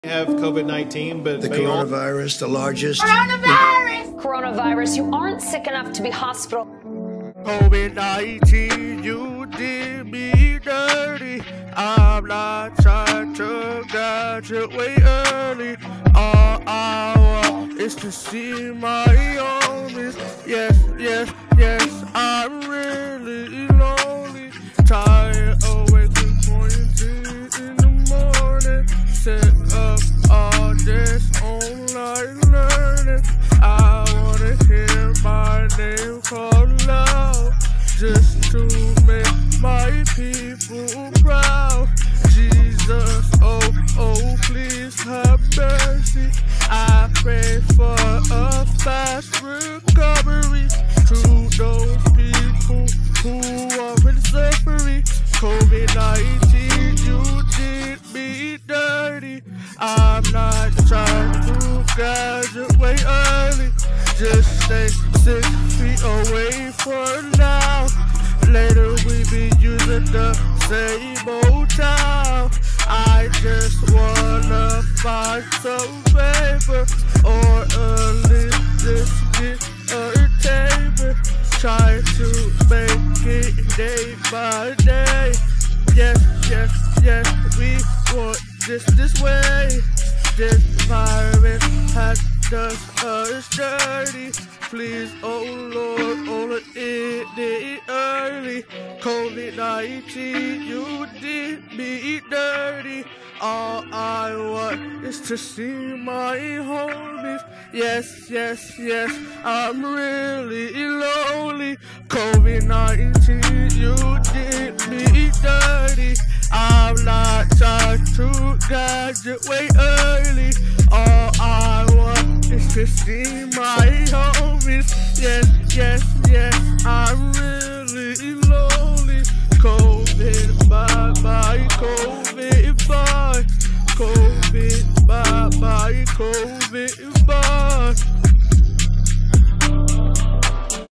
have COVID-19, but the coronavirus, the largest. Coronavirus, you aren't sick enough to be hospital. COVID-19, you did me dirty. I'm not trying to graduate early. All I want is to see my homies. Yes, yes, yes, I'm really lonely. Tired of waking quarantine in the morning. Set up all this online learning. I wanna hear my name called loud, just to make my people proud. Jesus, oh, oh, please have mercy. I pray for a fast recovery to those people who are in suffering. COVID-19, you did me dirty. I'm not trying to graduate early. Just stay 6 feet away for now. Later we be using the same old time. I just wanna find some paper or at least just get a table. Try to make it day by day. Yes, yes, yes, we want this way. This virus has done us dirty. Please, oh Lord, only it early. COVID-19, you did me dirty. All I want is to see my homies. Yes, yes, yes, I'm really lonely. COVID-19, you did me dirty. I'm not trying to graduate early. All I want is to see my homies. Yes, yes, yes, I'm really lonely. COVID, bye-bye, COVID, bye. COVID, bye-bye, COVID,